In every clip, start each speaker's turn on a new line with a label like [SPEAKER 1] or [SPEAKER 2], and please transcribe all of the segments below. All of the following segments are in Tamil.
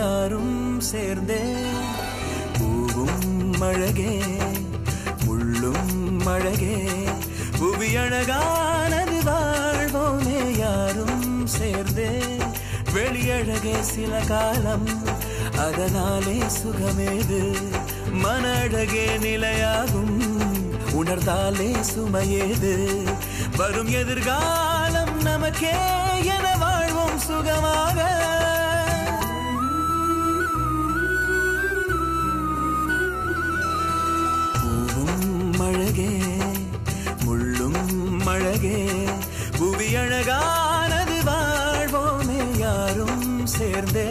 [SPEAKER 1] யாரும் சேர்ந்தே பூவும் அழகே முள்ளும் அழகே புவி அழகானது வாழ்வோமே யாரும் சேர்ந்தே வெளியழகே சில காலம் அதனாலே சுகமேது மன அழகே நிலையாகும் உணர்ந்தாலே சுமையேது வரும் எதிர்காலம் நமக்கே என வாழ்வோம் சுகமாக பூவும் அழகே முள்ளும் அழகே புவி அழகானது வாழ்வோமே யாரும் சேர்ந்தே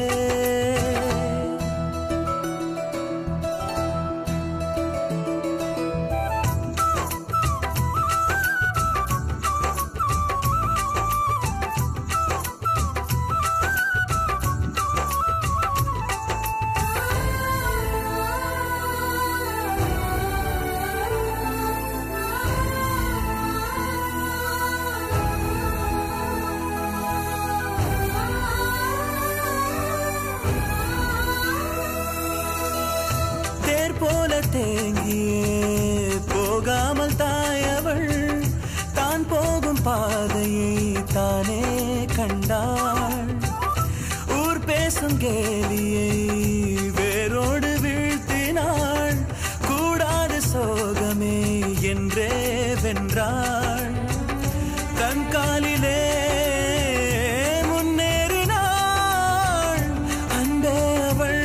[SPEAKER 1] போகாமல் தாயவள் தான் போகும் பாதையை தானே கண்டாள் ஊர் பேசும் கேலியை வேரோடு வீழ்த்தினாள் கூடாத சோகமே என்றே வென்றாள் தன் காலிலே முன்னேறினாள் அன்பே அவள்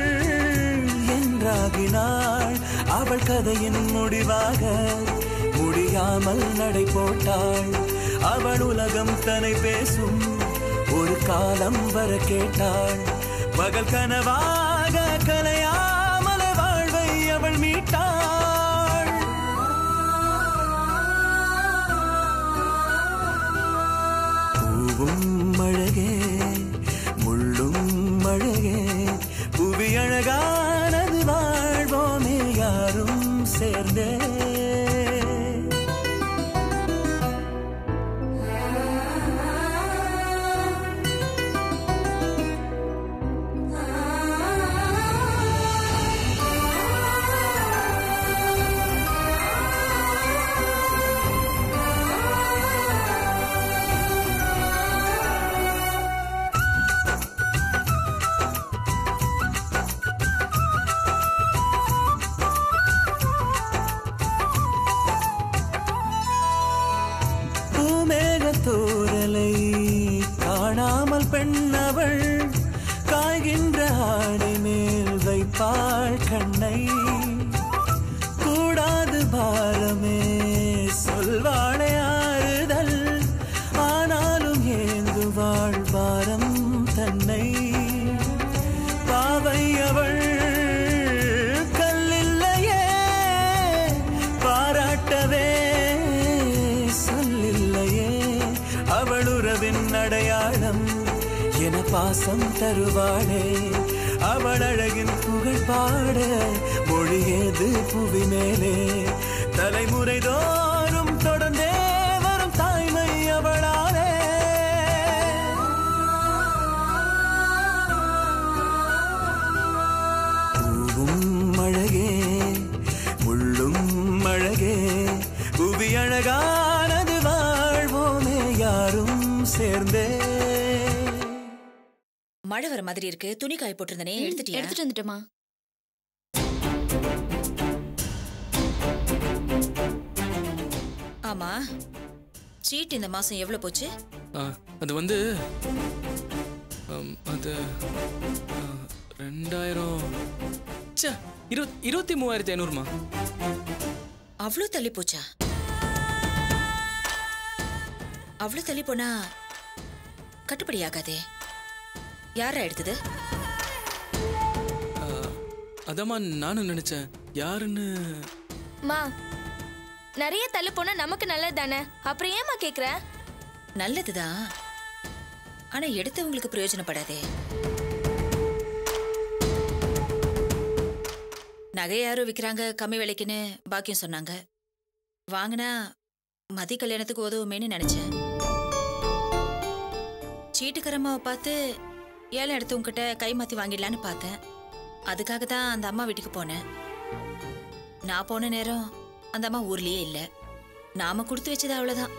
[SPEAKER 1] என்றாகினாள் அவள் கதையின் முடிவாக முடியாமல் நடை போட்டாள் அவள் உலகம் தன்னை பேசும் ஒரு காலம் வர கேட்டாள் பகல் கனவாக கலையாமல வாழ்வை அவள் மீட்டாள் பூவும் அழகே முள்ளும் அழகே புவி அழகானது வாழ்வோமே யாரும் சேர்ந்தே தூரலை காணாமல் பெண்ணவள் காய்கின்ற ஆடை மேல் வைப்பாள் கண்ணை கூடாது பாரமே சொல்வாளே ஆறுதல் ஆனாலும் ஏந்துவாள் பாரம் தன்னை பாவை அவள் கல்லில்லையே பாராட்டவே சொல்லில்லையே அவள் உறவின் அடையாளம் என பாசம் தருவாளே அவள் அழகின் புகழ் பாட மொழியேது புவி மேலே தலைமுறை தோறும் தொடர்ந்தே வரும் தாய்மை அவளாலே பூவும் அழகே முள்ளும் அழகே புவி அழகானது வாழ்வோமே யாரும் சேர்ந்தே
[SPEAKER 2] மழை வர மாதிரி இருக்கு துணி காய போட்டிருந்தனே எடுத்துட்டு வந்துட்டமா ஆமா சீட் இந்த மாசம் எவ்வளவு போச்சு
[SPEAKER 3] அது வந்து அது 23,500மா
[SPEAKER 2] அவ்வளவு தள்ளி போச்சா அவ்வளவு தள்ளி போனா கட்டுப்படி ஆகாதே யாரா எடுத்தது
[SPEAKER 3] அதமா நானும் நினைச்சேன் யாருன்னு
[SPEAKER 4] மா நிறைய தள்ளி போனா நமக்கு நல்லது தானே அப்புறம் ஏமா கேக்குற
[SPEAKER 2] நல்லதுதான் ஆனா எடுத்தவங்களுக்கு பிரயோஜனப்படாதே நகை யாரும் விக்கிறாங்க கம்மி விலைக்குன்னு பாக்கியம் சொன்னாங்க வாங்கினா மதி கல்யாணத்துக்கு உதவுமேன்னு நினைச்சேன் சீட்டுக்கரம்மாவை பார்த்து ஏலம் எடுத்து உங்ககிட்ட கை மாத்தி வாங்கிடலான்னு பார்த்தேன். அதுக்காக தான் அந்த அம்மா வீட்டுக்கு போனேன். நான் போன நேரம் அந்த அம்மா ஊர்லயே இல்ல. நாம கொடுத்து வச்சது அவ்வளவுதான்.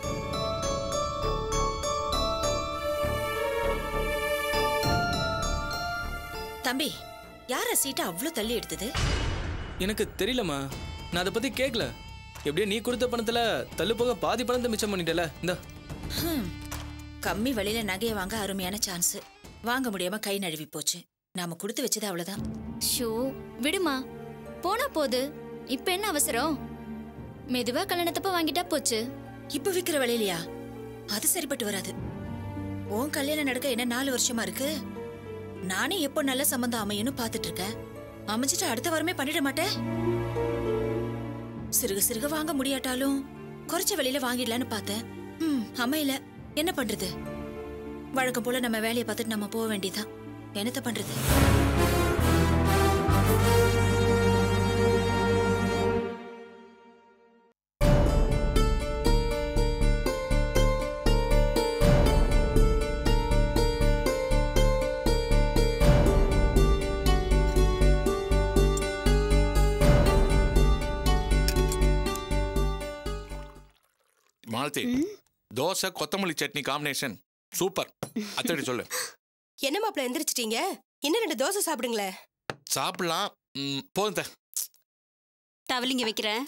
[SPEAKER 2] தம்பி, யார சீட்டை அவ்வளவு தள்ளி எடுத்தது?
[SPEAKER 3] எனக்கு தெரியலம்மா, நான் அதை பத்தி கேட்கல. எப்படியே நீ கொடுத்த பணத்துல தள்ளு போக பாதி பணத்தை மிச்சம் பண்ணிட்டல. இந்த
[SPEAKER 2] கம்மி விலையில நகையை வாங்க அருமையான சான்ஸ். வாங்க முடியாம கை நழுவி போச்சு. நாம கொடுத்து வச்சது அவ்வளவுதான்.
[SPEAKER 5] ஷோ விடுமா, போனா போது. இப்ப என்ன அவசரம்? மெதுவா கல்யாணத்தப்ப வாங்கிட்டா போச்சு.
[SPEAKER 2] இப்ப விக்கிற விலையிலையா? அது சரிப்பட்டு வராது. உன் கல்யாணம் நடக்க என்ன 4 வருஷமா இருக்கு. நானே எப்போ நல்ல சம்பந்தம் அமையும்னு பாத்துட்டு இருக்கேன். அமைச்சிட்டு அடுத்த வாரமே பண்ணிட மாட்டேன். சிறுக சிறுக வாங்க முடியாட்டாலும் குறைச்ச விலையில வாங்கிடலான்னு பார்த்தேன். அமையல. என்ன பண்றது? வழக்கம் போல நம்ம வேலையை பார்த்துட்டு நம்ம போக வேண்டியதான். என்னத்த பண்றது?
[SPEAKER 6] மாலதி, தோசை கொத்தமல்லி சட்னி காம்பினேஷன் சூப்பர். அத்தடி சொல்லு.
[SPEAKER 7] என்ன மாப்பிள்ள எந்திரிச்சிட்டீங்க? இன்னும் 2 தோசை சாப்பிடுங்களேன்.
[SPEAKER 6] சாப்பிடலாம். போதும்.
[SPEAKER 8] டவலிங்க வைக்கிறேன்.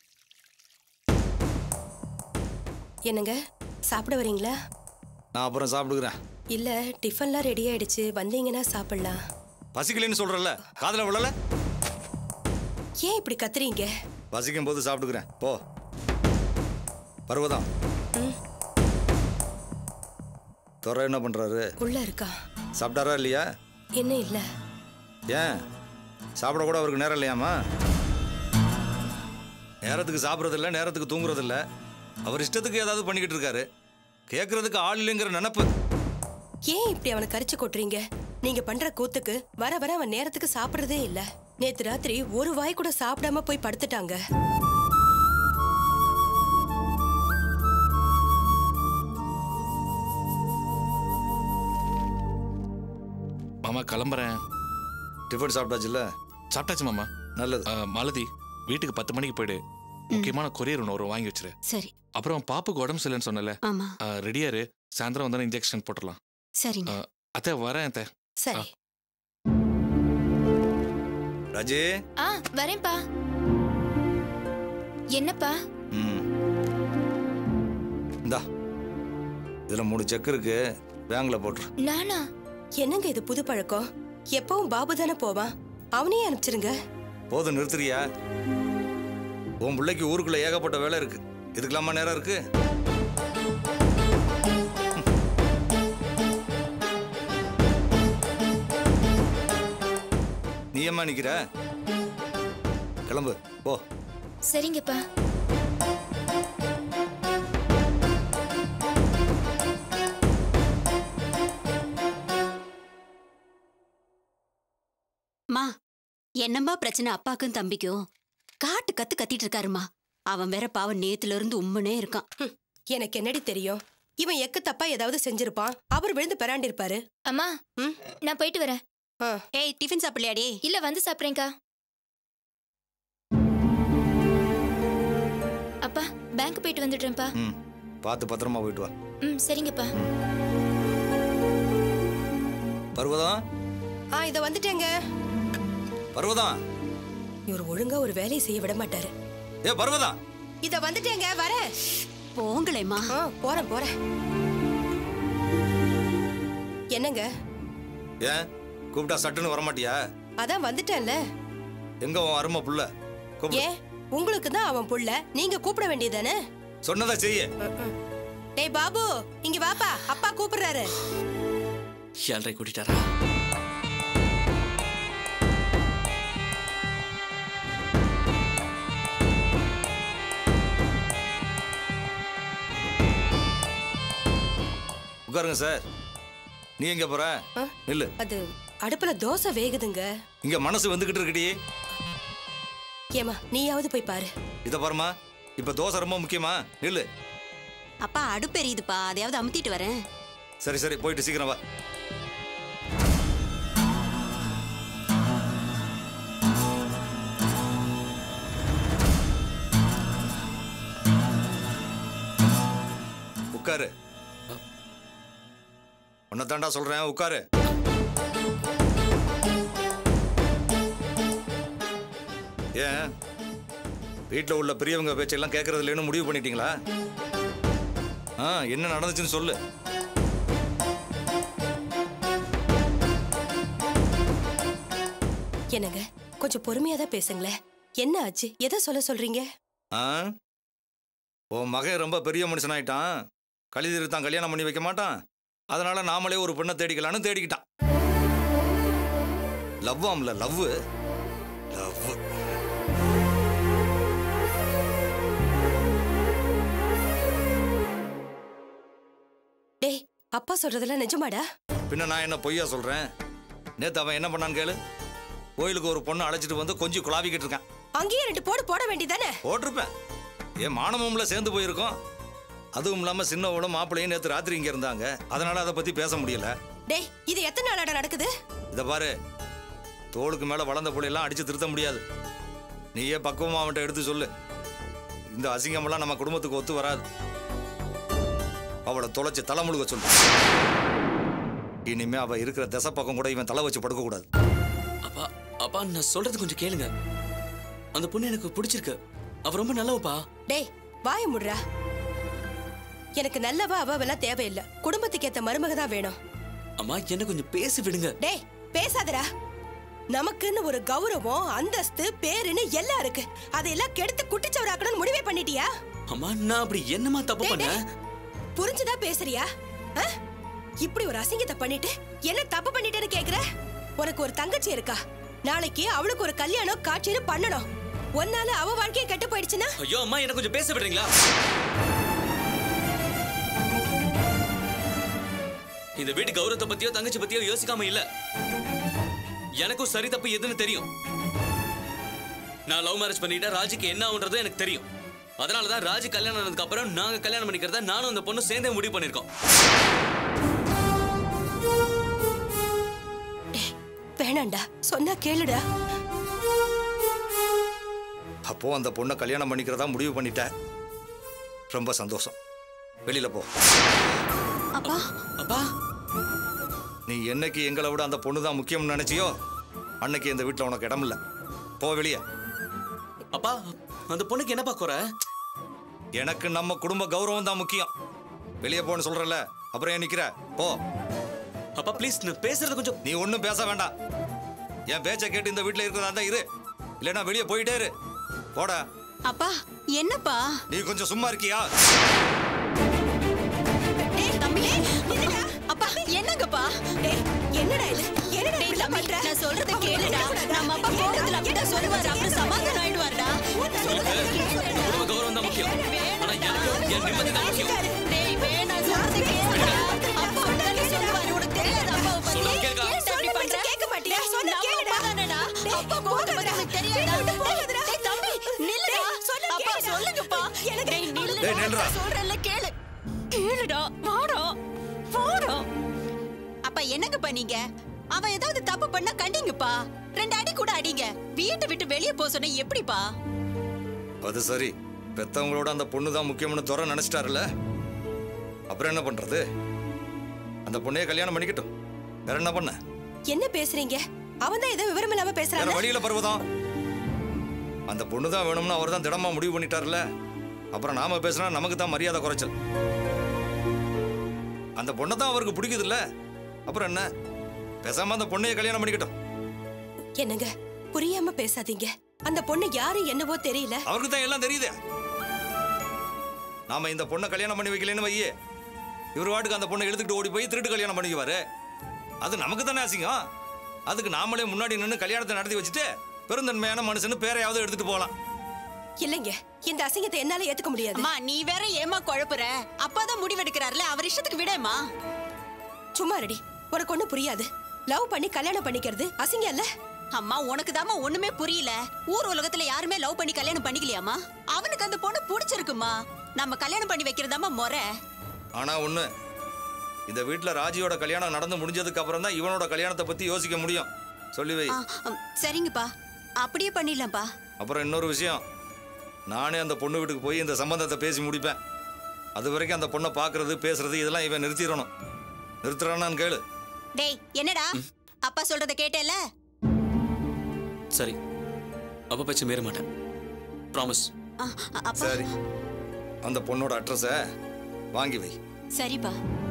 [SPEAKER 7] என்னங்க சாப்பிட வரீங்களா?
[SPEAKER 9] நான் அப்புறம் சாப்பிடுகிறேன்.
[SPEAKER 7] இல்ல டிஃபன்லாம் ரெடி ஆயிடுச்சு, வந்தீங்கன்னா சாப்பிடலாம்.
[SPEAKER 9] பசிக்கலன்னு சொல்றல, காதுல விழல.
[SPEAKER 7] ஏன் இப்படி கத்துறீங்க?
[SPEAKER 9] பசிக்கும் போது சாப்பிடுகிறேன். போ. பர்வதம், துறை என்ன பண்றாரு?
[SPEAKER 7] உள்ள இருக்கா.
[SPEAKER 9] சாப்பிட்டாரா இல்லையா?
[SPEAKER 7] என்ன இல்ல.
[SPEAKER 9] ஏன் சாப்பிட கூட அவருக்கு நேரம் இல்லையாமா? நேரத்துக்கு சாப்பிட்றது இல்லை, நேரத்துக்கு தூங்குறது இல்லை. அவர் இஷ்டத்துக்கு ஏதாவது பண்ணிக்கிட்டு இருக்காரு. கேட்கறதுக்கு ஆள் இல்லைங்கிற நினைப்பு.
[SPEAKER 7] ஏன் இப்படி அவனை கரிச்சு கொட்டுறீங்க? நீங்க பண்ற கூத்துக்கு வர வர அவன் நேரத்துக்கு சாப்பிடுறதே இல்ல. நேத்து ராத்திரி ஒரு வாய் கூட சாப்பிடாம போய் படுத்துட்டாங்க.
[SPEAKER 6] மாமா கிளம்புறேன்.
[SPEAKER 9] டிஃபன் சாப்பிட்டாச்சுல்ல?
[SPEAKER 6] சாப்பிட்டாச்சு மாமா.
[SPEAKER 9] நல்லது.
[SPEAKER 6] மாலதி, வீட்டுக்கு 10 மணிக்கு போயிடு. முக்கியமான கொரியர் ஒன்று வாங்கி வச்சிரு.
[SPEAKER 8] சரி.
[SPEAKER 6] அப்புறம் பாப்புக்கு உடம்பு சரியில்லைன்னு சொன்னல,
[SPEAKER 8] ஆமா,
[SPEAKER 6] ரெடியாரு. சாயந்தரம் வந்தாலும் இன்ஜெக்ஷன் போட்டுடலாம்.
[SPEAKER 8] சரிங்க.
[SPEAKER 6] அத்தை வரேன். அத்தை
[SPEAKER 7] சரி.
[SPEAKER 9] ராஜே.
[SPEAKER 5] வரேன்ப்பா. என்னப்பா?
[SPEAKER 9] இந்தா, இதுல 3 செக் இருக்கு, பேங்க்ல போட்டுரு.
[SPEAKER 5] நானா?
[SPEAKER 7] என்னங்க இது புது பழக்கம்? எப்பவும் பாபு தானே போவான், அவனையே அனுப்பிச்சிருங்க.
[SPEAKER 9] போதும், நிறுத்துறியா? உன் பிள்ளைக்கு ஊருக்குள்ள ஏகப்பட்ட வேலை இருக்கு. இதுக்கெல்லாமா நேரம் இருக்கு? நீ ஏம்மா நிக்கிற? கிளம்பு, போ.
[SPEAKER 5] சரிங்கப்பா.
[SPEAKER 8] மா, என்னம்மா பிரச்சனை அப்பாக்கும் தம்பிக்கும்? காட்டு கத்திட்டு இருக்காருமா. அவன் வேற பாவம் நேத்துல இருந்து உம்மனே இருக்கான்.
[SPEAKER 7] எனக்கு என்னடி தெரியும்? இவன் எக்கு தப்பா ஏதாவது செஞ்சிருப்பான். அவர் விழுந்து பெறாண்டி இருப்பாரு.
[SPEAKER 5] அம்மா, நான் போயிட்டு வரேன்.
[SPEAKER 8] ஏய், டிஃபன் சாப்பிடலையாடி?
[SPEAKER 5] இல்ல, வந்து சாப்பிடுறேன்க்கா. அப்பா, பேங்க் போயிட்டு வந்துடுறேன்ப்பா.
[SPEAKER 9] பார்த்து பத்திரமா போயிட்டு வா.
[SPEAKER 5] சரிங்கப்பா.
[SPEAKER 9] பர்வதம்.
[SPEAKER 7] இத வந்துட்டேங்க.
[SPEAKER 9] பர்வதம்,
[SPEAKER 7] இவர் ஒழுங்கா ஒரு வேலையை செய்ய விட மாட்டாரு.
[SPEAKER 9] ஏ பர்வதம்,
[SPEAKER 7] இத வந்துட்டேங்க, வரேன்.
[SPEAKER 8] போங்களேம்மா.
[SPEAKER 7] போறேன். என்னங்க?
[SPEAKER 9] ஏன் கூப்பிட்டா சட்டுன்னு வர மாட்டியா?
[SPEAKER 7] அதான் வந்துட்டேன்ல.
[SPEAKER 9] எங்க உன் அருமை புள்ள?
[SPEAKER 7] ஏன் உங்களுக்கு தான் அவன் புள்ள, நீங்க கூப்பிட வேண்டியதானே?
[SPEAKER 9] சொன்னதா செய்ய.
[SPEAKER 7] டேய் பாபு, இங்க வாப்பா, அப்பா கூப்பிடுறாரு.
[SPEAKER 3] ஏழ்ரை கூட்டிட்டாரா?
[SPEAKER 9] உட்காருங்க சார். நீ எங்க போற? நில்லு.
[SPEAKER 7] அது அடுப்புல தோசை வேகுதுங்க.
[SPEAKER 9] இங்க மனசு வந்துகிட்டு இருக்குடி.
[SPEAKER 7] ஏமா, நீயாவது போய் பாரு.
[SPEAKER 9] இத பாருமா, இப்ப தோசை ரொம்ப முக்கியமா. நில்லு.
[SPEAKER 8] அப்பா, அடுப்பு எரியுதுப்பா, அதையாவது அமுத்திட்டு வரேன்.
[SPEAKER 9] சரி, போயிட்டு சீக்கிரம் வா. உட்காரு. உன்னை தாண்டா சொல்றேன், உட்காரு. ஏன் வீட்டில் உள்ள பெரியவங்க பேச்செல்லாம் கேட்கறது இல்லைன்னு முடிவு பண்ணிட்டீங்களா? என்ன நடந்துச்சுன்னு சொல்லு.
[SPEAKER 7] என்னங்க கொஞ்சம் பொறுமையா தான் பேசுங்களேன். என்ன ஆச்சு? எதை சொல்றீங்க?
[SPEAKER 9] உன் மகன் ரொம்ப பெரிய மனுஷனாயிட்டான். கலிதீர் தான் கல்யாணம் பண்ணி வைக்க மாட்டான். அதனால நாமளே ஒரு பெண்ணை தேடிக்கலான்னு தேடிக்கிட்டான். லவ் ஆம்ல லவ் லவ்.
[SPEAKER 7] டேய், அப்பா சொல்றதெல்லாம் நிஜமாடா?
[SPEAKER 9] பின்ன நான் என்ன பொய்யா சொல்றேன்? நேத்து அவன் என்ன பண்ணான்னு கேளு. கோயிலுக்கு ஒரு பொண்ணு அழைச்சிட்டு வந்து கொஞ்சம் குழாவிக்கிட்டு இருக்கான்.
[SPEAKER 7] அங்கேயே 2 போட வேண்டியதானே?
[SPEAKER 9] போட்டிருப்பேன். என் மானமும்ல சேர்ந்து போயிருக்கோம். அதுவும் இல்லாம சின்னவளும் மாப்பிள்ளையும் நேத்து ராத்திரி இங்க இருந்தாங்க. அதனால அதை பத்தி பேச முடியல.
[SPEAKER 7] டேய், இது எத்தனை நாளாட நடக்குது?
[SPEAKER 9] இத பாரு, தோளுக்கு மேல வளர்ந்த புள்ளையெல்லாம் அடிச்சு திருத்த முடியாது. நீயே பக்குவமா அவன்கிட்ட எடுத்து சொல்லு. இந்த அசிங்கமெல்லாம் நம்ம குடும்பத்துக்கு ஒத்து வராது. அவளை தொலைச்சு தலை முழுக சொல்லு. இனிமே அவ இருக்கிற திசை பக்கம் கூட இவன் தலை வச்சு படுக்க கூடாது.
[SPEAKER 3] அப்பா அப்பா நான் சொல்றது கொஞ்சம் கேளுங்க. அந்த பொண்ணு எனக்கு பிடிச்சிருக்கு. அவ ரொம்ப நல்லவப்பா.
[SPEAKER 7] டேய், வாய முடுறா. எனக்கு நல்லவா அவெல்லாம் தேவையில்லை. குடும்பத்துக்கு ஏத்த மருமக தான் வேணும்.
[SPEAKER 3] அம்மா என்ன கொஞ்சம் பேசி விடுங்க.
[SPEAKER 7] டேய், பேசாதடா. நமக்குன்னு ஒரு கௌரவம், அந்தஸ்து, பேருன்னு எல்லாம் இருக்கு. அதையெல்லாம் கெடுத்து குட்டிச்சவராக்கணும்னு முடிவே பண்ணிட்டியா?
[SPEAKER 3] அம்மா நான் அப்படி என்னமா தப்பு பண்ணேன்?
[SPEAKER 7] புரிஞ்சுதா பேசுறியா? இப்படி ஒரு அசிங்கத்தை பண்ணிட்டு என்ன தப்பு பண்ணிட்டேன்னு கேக்குற? உனக்கு ஒரு தங்கச்சி இருக்கா. நாளைக்கு அவளுக்கு ஒரு கல்யாணம் காட்சின்னு பண்ணணும். ஒன்னால அவ வாழ்க்கையை கெட்டு போயிடுச்சுன்னா?
[SPEAKER 3] ஐயோ அம்மா என்ன கொஞ்சம் பேச விடுறீங்களா? இந்த வீட்டு கௌரவத்தை பத்தியோ தங்கச்சி பத்தியோ யோசிக்காம இல்ல. எனக்கும் சரி தப்பு எதுன்னு தெரியும். நான் லவ் மேரேஜ் பண்ணிட்டா ராஜிக்கு என்ன ஆகுன்றது எனக்கு தெரியும். அதனாலதான் ராஜி கல்யாணம் ஆனதுக்கு அப்புறம் நாங்க கல்யாணம் பண்ணிக்கிறத நானும் அந்த பொண்ணு சேர்ந்தே முடிவு பண்ணிருக்கோம்.
[SPEAKER 7] வேணாண்டா, சொன்னா கேளுடா.
[SPEAKER 9] அப்போ அந்த பொண்ணை கல்யாணம் பண்ணிக்கிறதா முடிவு பண்ணிட்ட. ரொம்ப சந்தோஷம். வெளியில போ.
[SPEAKER 8] அப்பா
[SPEAKER 3] அப்பா
[SPEAKER 9] நீ என்னைக்கு எங்களை விட அந்த பொண்ணு தான் முக்கியம்னு நினைச்சியோ அன்னைக்கு இந்த வீட்டுல உனக்கு இடம் இல்ல. போ வெளியே.
[SPEAKER 3] அப்பா அந்த பொண்ணுக்கு என்னப்பா குறை?
[SPEAKER 9] எனக்கு நம்ம குடும்ப கௌரவம் தான் முக்கியம். வெளியே போன்னு சொல்றல, அப்புறம் ஏன் நிக்கிற? போ.
[SPEAKER 3] அப்பா ப்ளீஸ் நான் பேசுறது கொஞ்சம்.
[SPEAKER 9] நீ ஒன்னும் பேச வேண்டாம். என் பேச்சை கேட்டு இந்த வீட்டுல இருக்கிறதா தான் இரு, இல்லைன்னா வெளியே போயிட்டே இரு. போடா.
[SPEAKER 8] அப்பா என்னப்பா?
[SPEAKER 9] நீ கொஞ்சம் சும்மா இருக்கியா?
[SPEAKER 8] அப்பா என்னங்கப்பா?
[SPEAKER 7] என்னடா இது? என்னடா இப்படி பண்ற?
[SPEAKER 8] நான் சொல்றத கேளுடா. நம்ம அப்பா போறதுல அப்படிதான் சொல்லுவாரு. அப்புறம் சமாதானம் ஆயிடுவாருடா.
[SPEAKER 3] குடும்ப கௌரவம் தான் முக்கியம். ஆனா எனக்கு என் நிம்மதி தான் முக்கியம்.
[SPEAKER 8] டேய் வேணா சொல்றத கேளுடா. அப்பா அப்படிதான் சொல்லுவாரு. உனக்கு தெரியாது அப்பாவை பத்தி.
[SPEAKER 3] சொல்ல
[SPEAKER 8] ஏன் பண்ற?
[SPEAKER 7] கேட்க மாட்டியா? சொன்னா கேளுடா.
[SPEAKER 8] அப்பா போறத பத்தி உனக்கு தெரியாதா? டேய் தம்பி நில்லுடா. அப்பா சொல்லுங்கப்பா. டேய் நில்லுடா. சொல்றல்ல கேளு. கேளுடா. வாடா. வாடா. அப்பா என்னங்கப்பா நீங்க? அவன் ஏதாவது தப்பு பண்ணா கண்டிங்கப்பா. 2 அடி கூட அடிங்க. வீட்டை விட்டு வெளியே போக சொன்ன எப்படிப்பா?
[SPEAKER 9] அது சரி, பெத்தவங்களோட அந்த பொண்ணு தான் முக்கியம்னு துறை நினைச்சிட்டாருல, அப்புறம் என்ன பண்றது? அந்த பொண்ணையே கல்யாணம் பண்ணிக்கட்டும். வேற என்ன பண்ண?
[SPEAKER 7] என்ன பேசுறீங்க? அவன் தான் ஏதோ விவரம் இல்லாம பேசுறான்.
[SPEAKER 9] வேற வழியில பருவதம். அந்த பொண்ணு தான் வேணும்னு அவர் தான் திடமா முடிவு பண்ணிட்டாருல, அப்புறம் நாம பேசினா நமக்கு தான் மரியாதை குறைச்சல். அந்த பொண்ணை தான் அவருக்கு பிடிக்குது இல்ல, அப்புறம் என்ன? பேசாம அந்த பொண்ணையே கல்யாணம் பண்ணிக்கட்டும்.
[SPEAKER 7] என்னங்க புரியாம பேசாதீங்க. அந்த பொண்ணு யாரு என்னவோ தெரியல.
[SPEAKER 9] அவருக்கு தான் எல்லாம் தெரியுது. நாம இந்த பொண்ணை கல்யாணம் பண்ணி வைக்கலன்னு வையே, இவர் வாட்டுக்கு அந்த பொண்ணை எடுத்துக்கிட்டு ஓடி போய் திருட்டு கல்யாணம் பண்ணிக்குவாரு. அது நமக்கு தானே அசிங்கம். அதுக்கு நாமளே முன்னாடி நின்று கல்யாணத்தை நடத்தி வச்சுட்டு பெருந்தன்மையான மனுஷன்னு பேரையாவது எடுத்துட்டு போகலாம்.
[SPEAKER 7] இல்லைங்க, இந்த அசிங்கத்தை என்னால ஏத்துக்க முடியாது.
[SPEAKER 8] அம்மா நீ வேற ஏமா குழப்புற? அப்பாதான் முடிவெடுக்கிறாருல, அவர் இஷ்டத்துக்கு விடேமா.
[SPEAKER 7] சும்மா ரெடி. உனக்கு ஒண்ணு புரியாது. லவ் பண்ணி கல்யாணம் பண்ணிக்கிறது அசிங்கம் இல்ல?
[SPEAKER 8] அம்மா உனக்கு தாமா ஒண்ணுமே புரியல. ஊர் உலகத்துல யாருமே லவ் பண்ணி கல்யாணம் பண்ணிக்கலையாமா? அவனுக்கு அந்த பொண்ணு பிடிச்சிருக்குமா. நம்ம கல்யாணம் பண்ணி வைக்கிறதாமா முறை.
[SPEAKER 9] ஆனா ஒண்ணு, இந்த வீட்டுல ராஜியோட கல்யாணம் நடந்து முடிஞ்சதுக்கு அப்புறம் தான் இவனோட கல்யாணத்தை பத்தி யோசிக்க முடியும். சொல்லி வை.
[SPEAKER 8] சரிங்கப்பா, அப்படியே பண்ணிடலாம்ப்பா.
[SPEAKER 9] அப்புறம் இன்னொரு விஷயம், நானே அந்த பொண்ணு வீட்டுக்கு போய் இந்த சம்பந்தத்தை பேசி முடிப்பேன். அது வரைக்கும் அந்த பொண்ணை பார்க்கறது பேசுறது இதெல்லாம் இவன் நிறுத்திடணும். நிறுத்துறானான்னு கேளு.
[SPEAKER 8] டேய் என்னடா அப்பா சொல்றத கேட்டேல?
[SPEAKER 3] சரி, அப்பா பேச்ச மீற மாட்டேன். ப்ராமிஸ்.
[SPEAKER 9] சரி, அந்த பொண்ணோட அட்ரஸ வாங்கி வை.
[SPEAKER 8] சரிப்பா.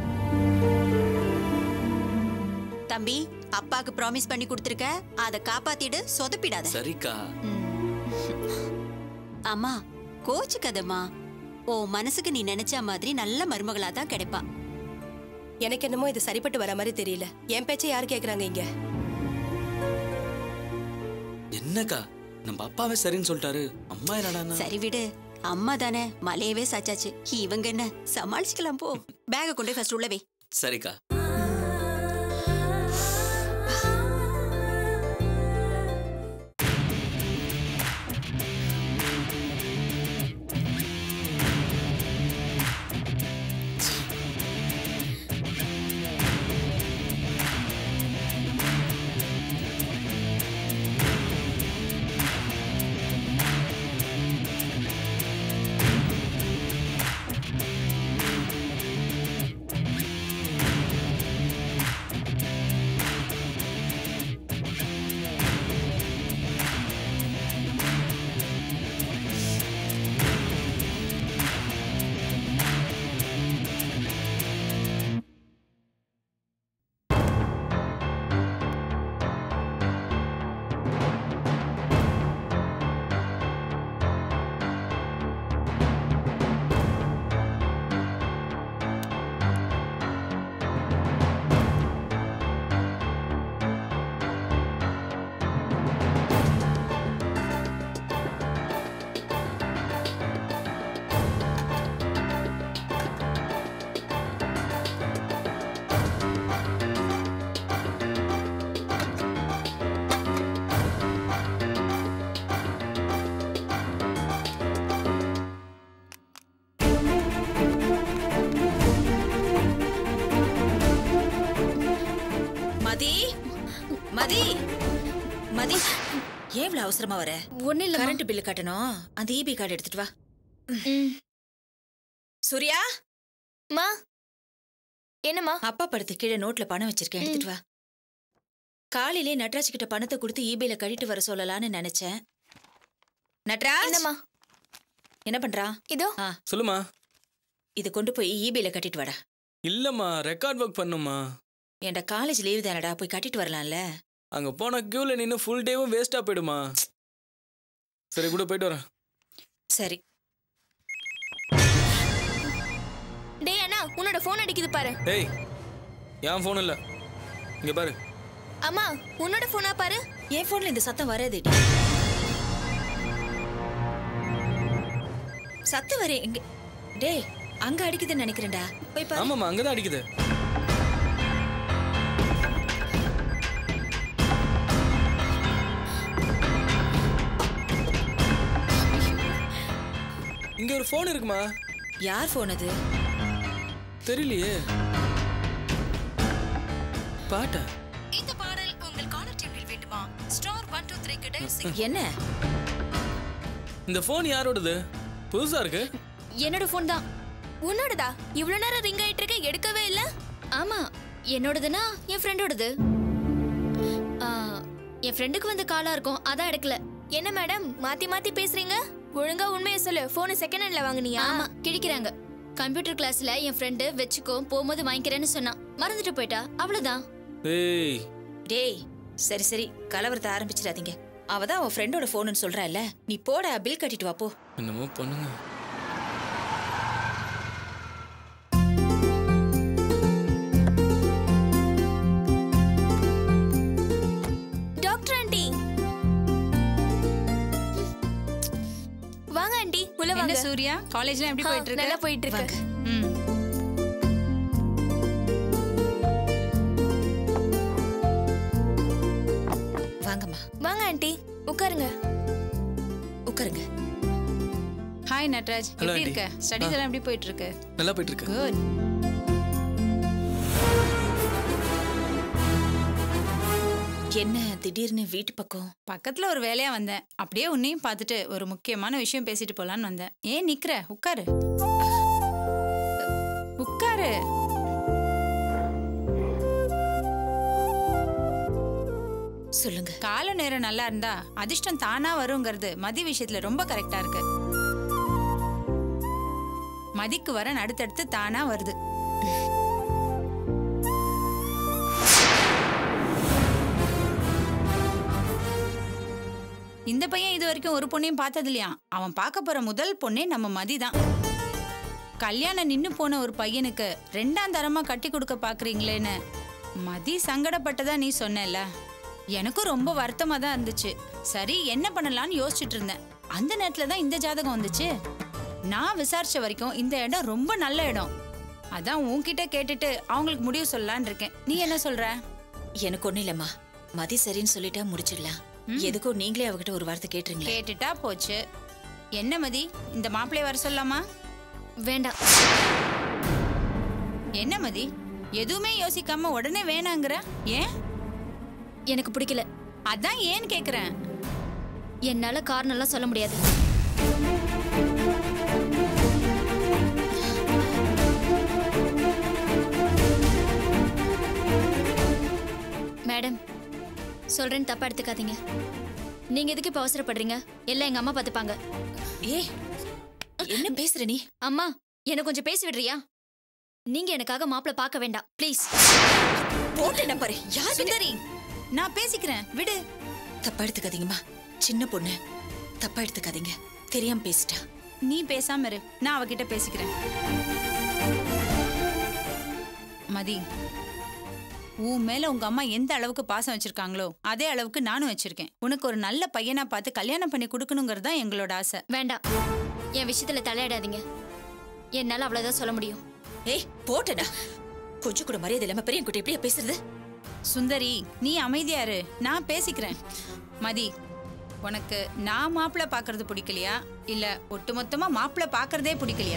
[SPEAKER 8] தம்பி, அப்பாக்கு ப்ராமிஸ் பண்ணி கொடுத்துருக்க, அதை காப்பாத்திடு, சொதப்பிடாத.
[SPEAKER 3] சரிக்கா.
[SPEAKER 8] அம்மா கோச்சுக்கதம்மா. ஓ மனசுக்கு நீ நினைச்ச மாதிரி நல்ல மருமகளா தான் கிடைப்பா.
[SPEAKER 7] எனக்கு என்னமோ இது சரிப்பட்டு வர மாதிரி தெரியல. என் பேச்சை யாரு கேக்குறாங்க இங்க?
[SPEAKER 3] என்னக்கா, நம்ம அப்பாவே சரின்னு சொல்லிட்டாரு, அம்மா என்னடா?
[SPEAKER 8] சரி விடு, அம்மா தானே, மலையவே சாச்சாச்சு. இவங்க என்ன சமாளிச்சுக்கலாம். போ, பேக கொண்டு ஃபர்ஸ்ட் உள்ள வை.
[SPEAKER 3] சரிக்கா.
[SPEAKER 2] மதி, மதி, ஏன் இவ்வளவு அவசரமா வர?
[SPEAKER 5] ஒண்ணு இல்ல.
[SPEAKER 2] கரண்ட் பில் கட்டணும். அந்த இபி கார்டு எடுத்துட்டு வா. சூர்யா,
[SPEAKER 4] மா என்னம்மா?
[SPEAKER 2] அப்பா படுத்து கீழே நோட்ல பணம் வச்சிருக்கேன், எடுத்துட்டு வா. காலையிலே நட்ராஜ் கிட்ட பணத்தை கொடுத்து இபில கட்டிட்டு வர சொல்லலான்னு நினைச்சேன். நட்ராஜ்,
[SPEAKER 4] என்னம்மா?
[SPEAKER 2] என்ன பண்றா?
[SPEAKER 4] இதோ.
[SPEAKER 3] சொல்லுமா.
[SPEAKER 2] இது கொண்டு போய் இபில கட்டிட்டு வாடா.
[SPEAKER 3] இல்லம்மா, ரெக்கார்ட் ஒர்க் பண்ணுமா.
[SPEAKER 2] என்ட காலேஜ் லீவ் தானடா, போய் கட்டிட்டு வரலாம்ல.
[SPEAKER 3] அங்க போனா கியூல நின்னு ஃபுல் டேவும் வேஸ்டா போயிடுமா. சரி கூட போயிட்டு வரேன்.
[SPEAKER 2] சரி.
[SPEAKER 4] டேய் அண்ணா, உன்னோட போன் அடிக்குது பாரு.
[SPEAKER 3] டேய், என் போன் இல்ல, இங்க பாரு.
[SPEAKER 4] அம்மா, உன்னோட போனா பாரு.
[SPEAKER 2] என் போன்ல இந்த சத்தம் வராதே. சத்தம் வரே எங்க? டேய், அங்க அடிக்குதுன்னு நினைக்கிறேன்டா, போய் பாரு.
[SPEAKER 3] ஆமாமா, அங்கதான் அடிக்குது. இங்க ஒரு போன் இருக்குமா?
[SPEAKER 2] யார் போன் அது?
[SPEAKER 3] தெரியலையே. பாட்டா?
[SPEAKER 2] இந்த பாடல் உங்கள் காலர் டியூனில் வேண்டுமா? *123 கிடை. என்ன?
[SPEAKER 3] இந்த போன் யாரோடது? புதுசா இருக்கு.
[SPEAKER 5] என்னோட போன் தான்.
[SPEAKER 4] உன்னோடதா? இவ்வளவு நேரம் ரிங் ஆயிட்டு இருக்க, எடுக்கவே இல்ல.
[SPEAKER 5] ஆமா, என்னோடதுன்னா என் ஃப்ரெண்டோடது. என் ஃப்ரெண்டுக்கு வந்து காலா இருக்கும், அதான் எடுக்கல.
[SPEAKER 4] என்ன மேடம் மாத்தி மாத்தி பேசுறீங்க? ஒழுங்கா உண்மையை சொல்லு. போன் செகண்ட் ஹேண்ட்ல வாங்குனியா?
[SPEAKER 5] ஆமா, கிழிக்கிறாங்க. கம்ப்யூட்டர் கிளாஸ்ல என் ஃப்ரெண்டு வெச்சுக்கோ, போகும்போது வாங்கிக்கிறேன்னு சொன்னா, மறந்துட்டு போயிட்டா, அவ்வளவுதான்.
[SPEAKER 3] ஏய்
[SPEAKER 2] டேய், சரி சரி, கலவரத்தை ஆரம்பிச்சிடாதீங்க. அவதான் அவன் ஃப்ரெண்டோட போன்னு சொல்றால, நீ போட, பில் கட்டிட்டு வா போ.
[SPEAKER 3] என்னமோ பண்ணுங்க.
[SPEAKER 4] டாக்டர் ஆண்டி வாங்க. ஆண்டி உள்ள வாங்க.
[SPEAKER 10] என்ன சூர்யா, காலேஜ்ல எப்படி போயிட்டு இருக்கு?
[SPEAKER 4] நல்லா போயிட்டு இருக்கு.
[SPEAKER 2] வாங்கம்மா.
[SPEAKER 4] வாங்க ஆண்டி, உட்காருங்க.
[SPEAKER 2] உட்காருங்க.
[SPEAKER 10] ஹாய் நட்ராஜ், எப்படி இருக்க? ஸ்டடீஸ் எல்லாம் எப்படி போயிட்டு இருக்கு?
[SPEAKER 3] நல்லா போயிட்டு இருக்கு.
[SPEAKER 10] குட்.
[SPEAKER 2] என்ன திடீர்னு வீட்டு பக்கம்?
[SPEAKER 10] பக்கத்துல ஒரு வேலையா வந்தேன். அப்படியே உன்னையும் பார்த்துட்டு ஒரு முக்கியமான விஷயம் பேசிட்டு போலான்னு வந்தேன். ஏன் நிக்கிற? உட்காரு. பாரு.
[SPEAKER 2] சொல்லுங்க.
[SPEAKER 10] கால நேரம் நல்லா இருந்தா அதிர்ஷ்டம் தானா வருங்கிறது மதி விஷயத்துல ரொம்ப கரெக்டா இருக்கு. மதிக்கு வர அடுத்தடுத்து தானா வருது. இந்த பையன் இது வரைக்கும் ஒரு பொண்ணையும் பார்த்தது இல்லையா? அவன் பார்க்க போற முதல் பொண்ணே நம்ம மதி தான். கல்யாணம் நின்னு போன ஒரு பையனுக்கு 2ஆம் தரமா கட்டி கொடுக்க பாக்குறீங்களேன்னு மதி சங்கடப்பட்டதா நீ சொன்னல. எனக்கும் ரொம்ப வருத்தமா தான் இருந்துச்சு. சரி என்ன பண்ணலாம்னு யோசிச்சுட்டு இருந்தேன். அந்த நேரத்துல தான் இந்த ஜாதகம் வந்துச்சு. நான் விசாரிச்ச வரைக்கும் இந்த இடம் ரொம்ப நல்ல இடம். அதான் உன்கிட்ட கேட்டுட்டு அவங்களுக்கு முடிவு சொல்லலான்னு இருக்கேன். நீ என்ன சொல்ற?
[SPEAKER 2] எனக்கு ஒண்ணு இல்லம்மா. மதி சரின்னு சொல்லிட்டா முடிச்சிடலாம். எதுக்கும் நீங்களே அவகிட்ட ஒரு வார்த்தை கேட்டுறீங்க.
[SPEAKER 10] கேட்டுட்டா போச்சு. என்ன மதி, இந்த மாப்பிள்ளைய வர சொல்லலாமா?
[SPEAKER 5] வேண்டாம்.
[SPEAKER 10] என்ன மதி, எதுவுமே யோசிக்காம உடனே வேணாங்கிற? ஏன்?
[SPEAKER 5] எனக்கு பிடிக்கல.
[SPEAKER 10] அதான் ஏன் கேக்குறேன்.
[SPEAKER 5] என்னால காரணம் எல்லாம் சொல்ல முடியாது. மேடம் சொல்றேன்னு தப்பா எடுத்துக்காதீங்க. நீங்க எதுக்கு இப்ப அவசரப்படுறீங்க? எல்லாம் எங்க அம்மா பாத்துப்பாங்க.
[SPEAKER 2] ஏய் என்ன பேசுற நீ?
[SPEAKER 5] அம்மா என்ன கொஞ்சம் பேசி விடுறியா? நீங்க எனக்காக மாப்பிள்ள பார்க்க வேண்டாம் ப்ளீஸ்.
[SPEAKER 2] போட்டு நம்பரு. யார்?
[SPEAKER 10] சுந்தரி, நான் பேசிக்கிறேன், விடு.
[SPEAKER 2] தப்பா எடுத்துக்காதீங்கம்மா. சின்ன பொண்ணு, தப்பா எடுத்துக்காதீங்க. தெரியாம பேசிட்டா.
[SPEAKER 10] நீ பேசாம இரு, நான் அவகிட்ட பேசிக்கிறேன். மதி, உன் மேல உங்க அம்மா எந்த அளவுக்கு பாசம் வச்சிருக்காங்களோ அதே அளவுக்கு நானும் வச்சிருக்கேன். உனக்கு ஒரு நல்ல பையனா பார்த்து கல்யாணம் பண்ணி கொடுக்கணுங்கிறது தான் எங்களோட ஆசை.
[SPEAKER 5] வேண்டாம், என் விஷயத்துல தலையிடாதீங்க. என்னால அவ்வளவுதான் சொல்ல முடியும்.
[SPEAKER 2] ஏய் போட்டடா. கொஞ்சம் கூட மரியாதை இல்லாம பெரிய குட்டி எப்படியா பேசுறது?
[SPEAKER 10] சுந்தரி, நீ அமைதியா இரு, நான் பேசிக்கிறேன். மதி, உனக்கு நான் மாப்பிள்ள பாக்குறது பிடிக்கலையா இல்ல ஒட்டுமொத்தமா மாப்பிள்ள பாக்குறதே பிடிக்கலையா?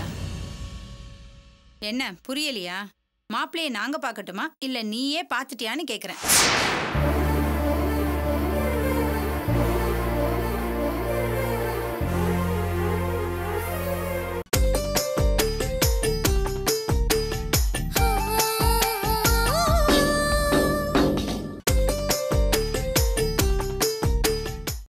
[SPEAKER 10] என்ன புரியலையா? மாப்பிள்ளைய நாங்க பாக்கட்டுமா இல்ல நீயே பாத்துட்டியான்னு கேக்குறேன்.